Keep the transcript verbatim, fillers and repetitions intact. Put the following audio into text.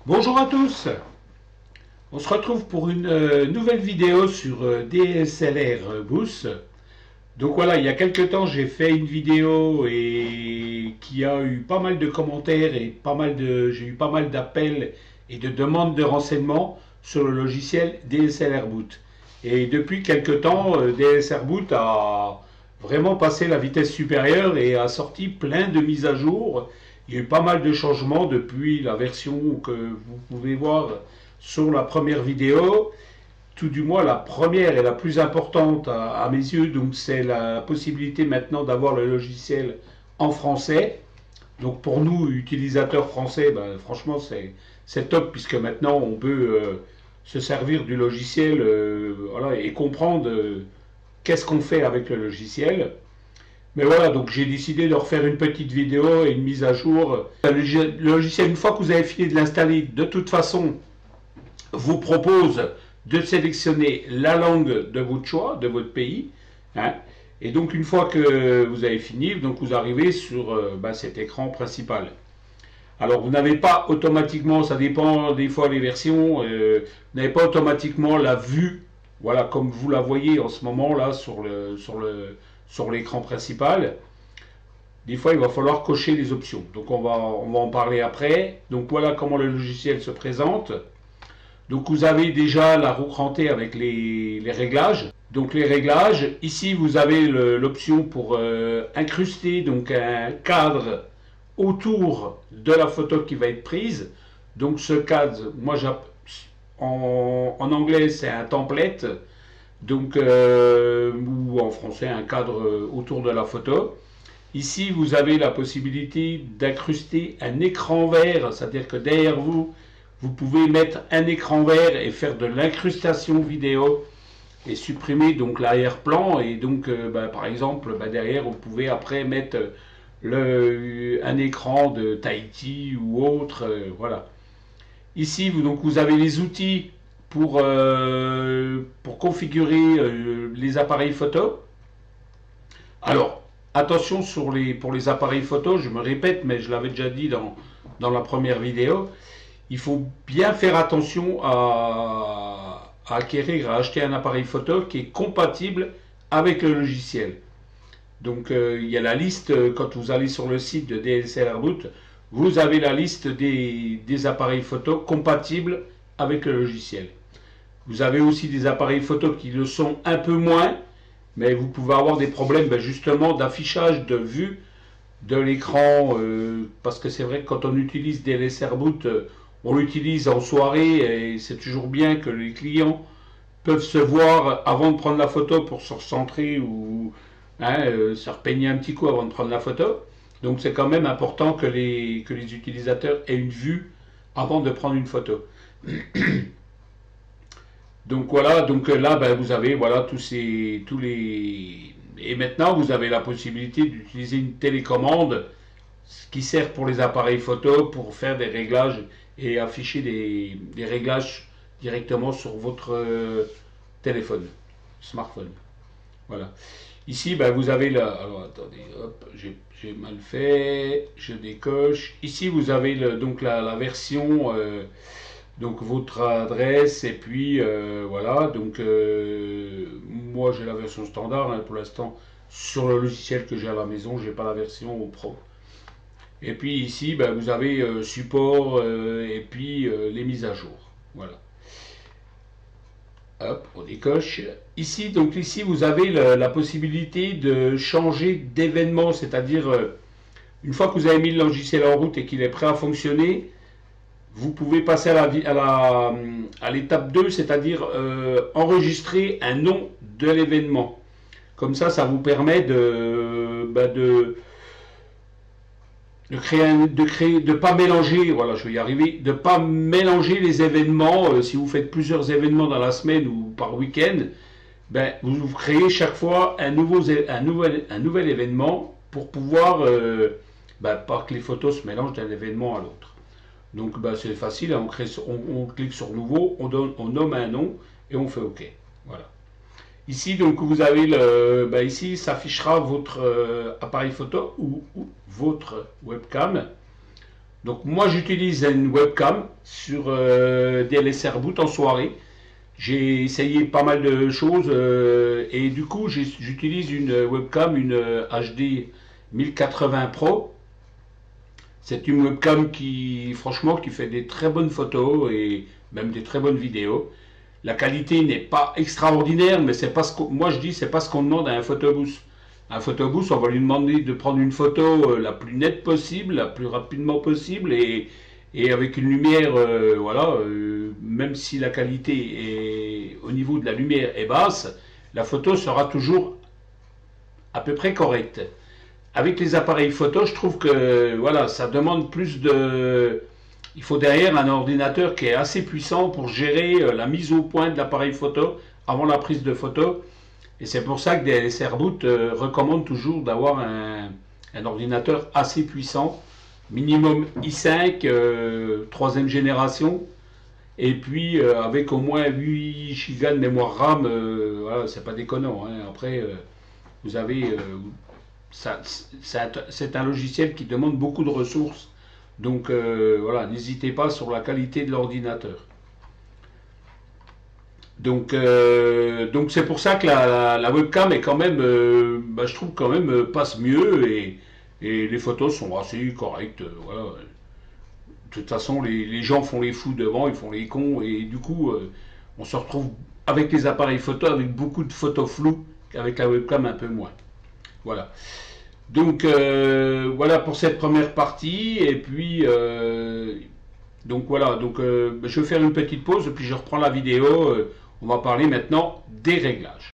Bonjour à tous, on se retrouve pour une euh, nouvelle vidéo sur euh, D S L R Boost. Donc voilà, il y a quelques temps j'ai fait une vidéo et qui a eu pas mal de commentaires et pas mal de, j'ai eu pas mal d'appels et de demandes de renseignements sur le logiciel D S L R Boot. Et depuis quelques temps, euh, D S L R Boot a vraiment passé la vitesse supérieure et a sorti plein de mises à jour. Il y a eu pas mal de changements depuis la version que vous pouvez voir sur la première vidéo. Tout du moins la première et la plus importante à, à mes yeux, donc c'est la possibilité maintenant d'avoir le logiciel en français. Donc pour nous, utilisateurs français, ben, franchement c'est top puisque maintenant on peut euh, se servir du logiciel euh, voilà, et comprendre euh, qu'est-ce qu'on fait avec le logiciel. Mais voilà, donc j'ai décidé de refaire une petite vidéo et une mise à jour. Le logiciel, une fois que vous avez fini de l'installer, de toute façon, vous propose de sélectionner la langue de votre choix, de votre pays. Hein. Et donc une fois que vous avez fini, donc vous arrivez sur euh, bah, cet écran principal. Alors vous n'avez pas automatiquement, ça dépend des fois les versions, euh, vous n'avez pas automatiquement la vue, voilà comme vous la voyez en ce moment là sur le sur le sur l'écran principal. Des fois il va falloir cocher les options. Donc on va on va en parler après. Donc voilà comment le logiciel se présente. Donc vous avez déjà la roue crantée avec les, les réglages. Donc les réglages, ici vous avez l'option pour euh, incruster donc un cadre autour de la photo qui va être prise. Donc ce cadre, moi en, en anglais c'est un template, donc euh, ou en français un cadre autour de la photo. Ici vous avez la possibilité d'incruster un écran vert, c'est-à-dire que derrière vous, vous pouvez mettre un écran vert et faire de l'incrustation vidéo et supprimer donc l'arrière-plan. Et donc euh, bah, par exemple bah, derrière vous pouvez après mettre le, un écran de Tahiti ou autre, euh, voilà. Ici vous, donc, vous avez les outils pour, euh, pour configurer euh, les appareils photo. Alors attention sur les, pour les appareils photo, je me répète mais je l'avais déjà dit dans, dans la première vidéo, il faut bien faire attention à, à acquérir, à acheter un appareil photo qui est compatible avec le logiciel. Donc euh, il y a la liste, quand vous allez sur le site de D S L R Boot, vous avez la liste des, des appareils photo compatibles avec le logiciel. Vous avez aussi des appareils photo qui le sont un peu moins, mais vous pouvez avoir des problèmes ben, justement d'affichage, de vue de l'écran, euh, parce que c'est vrai que quand on utilise D S L R Boot, euh, on l'utilise en soirée et c'est toujours bien que les clients peuvent se voir avant de prendre la photo pour se recentrer ou hein, euh, se repeigner un petit coup avant de prendre la photo. Donc c'est quand même important que les, que les utilisateurs aient une vue avant de prendre une photo. Donc voilà, donc là ben, vous avez voilà tous ces tous les et maintenant vous avez la possibilité d'utiliser une télécommande qui sert pour les appareils photo pour faire des réglages et afficher des, des réglages directement sur votre euh, téléphone, smartphone. Voilà. Ici, ben, vous avez la. Alors attendez, hop, j'ai mal fait, je décoche. Ici, vous avez le, donc la, la version, euh, donc votre adresse, et puis euh, voilà. Donc, euh, moi j'ai la version standard hein, pour l'instant sur le logiciel que j'ai à la maison, j'ai pas la version pro. Et puis ici, ben, vous avez euh, support euh, et puis euh, les mises à jour. Voilà. Hop, on décoche. Ici, donc ici, vous avez le, la possibilité de changer d'événement, c'est-à-dire euh, une fois que vous avez mis le logiciel en route et qu'il est prêt à fonctionner, vous pouvez passer à la, à la, à l'étape deux, c'est-à-dire euh, enregistrer un nom de l'événement. Comme ça, ça vous permet de, ben, de de créer, un, de créer, de pas mélanger, voilà, je vais y arriver, de pas mélanger les événements. Euh, si vous faites plusieurs événements dans la semaine ou par week-end, ben vous, vous créez chaque fois un nouveau, un nouvel, un nouvel événement pour pouvoir, euh, ben, pas que les photos se mélangent d'un événement à l'autre. Donc ben, c'est facile, on, crée, on, on clique sur nouveau, on donne, on nomme un nom et on fait OK. Voilà. Ici, donc, vous avez le, ben ici, s'affichera votre euh, appareil photo ou, ou votre webcam. Donc moi j'utilise une webcam sur euh, D L S R Boot en soirée. J'ai essayé pas mal de choses euh, et du coup j'utilise une webcam, une H D mille quatre-vingts Pro. C'est une webcam qui franchement qui fait des très bonnes photos et même des très bonnes vidéos. La qualité n'est pas extraordinaire, mais c'est pas ce qu'on, moi je dis c'est pas ce qu'on demande à un photobooth. Un photobooth, on va lui demander de prendre une photo la plus nette possible, la plus rapidement possible et, et avec une lumière, euh, voilà, euh, même si la qualité est, au niveau de la lumière est basse, la photo sera toujours à peu près correcte. Avec les appareils photo, je trouve que voilà, ça demande plus de. Il faut derrière un ordinateur qui est assez puissant pour gérer la mise au point de l'appareil photo avant la prise de photo. Et c'est pour ça que D L S R Boot euh, recommande toujours d'avoir un, un ordinateur assez puissant, minimum i cinq, euh, troisième génération, et puis euh, avec au moins huit gigas de mémoire RAM, euh, voilà, c'est pas déconnant. Hein. Après, euh, vous avez, euh, ça, c'est un logiciel qui demande beaucoup de ressources, donc euh, voilà, n'hésitez pas sur la qualité de l'ordinateur. Donc, euh, donc c'est pour ça que la, la, la webcam est quand même, euh, bah, je trouve quand même euh, passe mieux et, et les photos sont assez correctes. euh, Voilà. De toute façon, les, les gens font les fous devant, ils font les cons et du coup, euh, on se retrouve avec les appareils photo avec beaucoup de photos floues, avec la webcam un peu moins. Voilà. Donc euh, voilà pour cette première partie et puis euh, donc voilà, donc euh, je vais faire une petite pause et puis je reprends la vidéo. Euh, on va parler maintenant des réglages.